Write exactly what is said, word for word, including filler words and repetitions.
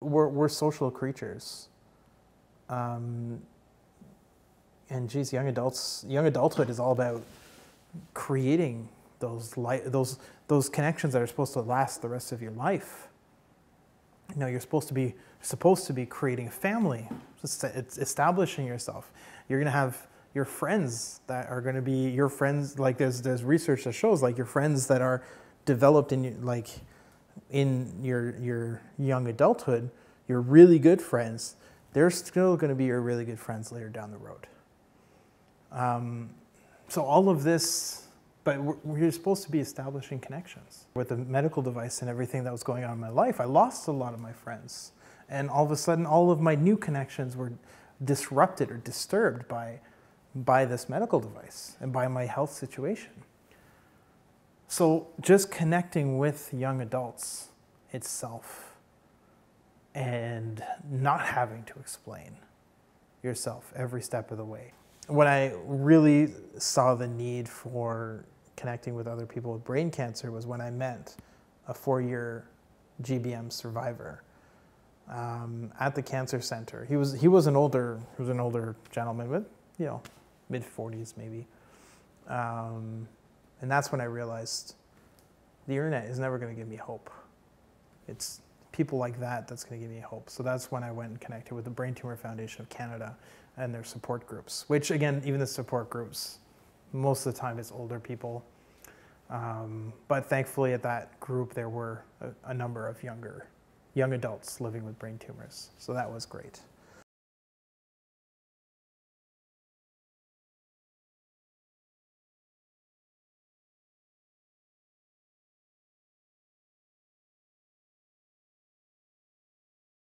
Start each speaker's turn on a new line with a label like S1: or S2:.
S1: we're, we're social creatures. Um, and geez, young adults, young adulthood is all about creating those li those those connections that are supposed to last the rest of your life. You know, you're supposed to be supposed to be creating a family. It's, it's establishing yourself. You're gonna have your friends that are gonna be your friends. Like there's there's research that shows like your friends that are developed in like in your your young adulthood, your really good friends, they're still gonna be your really good friends later down the road. Um, so all of this, but we're, we're supposed to be establishing connections. With the medical device and everything that was going on in my life, I lost a lot of my friends. And all of a sudden, all of my new connections were disrupted or disturbed by, by this medical device and by my health situation. So just connecting with young adults itself and not having to explain yourself every step of the way. When I really saw the need for connecting with other people with brain cancer was when I met a four-year G B M survivor um, at the cancer center. He was he was an older he was an older gentleman with you know mid forties maybe, um, and that's when I realized the internet is never going to give me hope. It's people like that that's going to give me hope. So that's when I went and connected with the Brain Tumor Foundation of Canada and their support groups, which again, even the support groups, most of the time it's older people. Um, but thankfully at that group, there were a, a number of younger, young adults living with brain tumors. So that was great.